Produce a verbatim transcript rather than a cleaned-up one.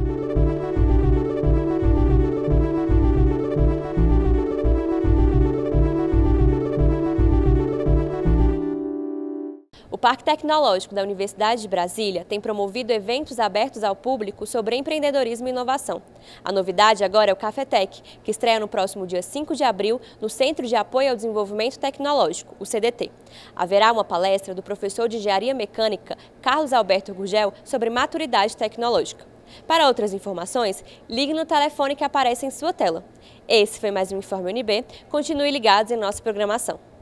O Parque Tecnológico da Universidade de Brasília tem promovido eventos abertos ao público sobre empreendedorismo e inovação. A novidade agora é o Cafetec, que estreia no próximo dia cinco de abril no Centro de Apoio ao Desenvolvimento Tecnológico, o C D T. Haverá uma palestra do professor de Engenharia Mecânica, Carlos Alberto Gurgel, sobre maturidade tecnológica. Para outras informações, ligue no telefone que aparece em sua tela. Esse foi mais um Informe U N B. Continue ligados em nossa programação.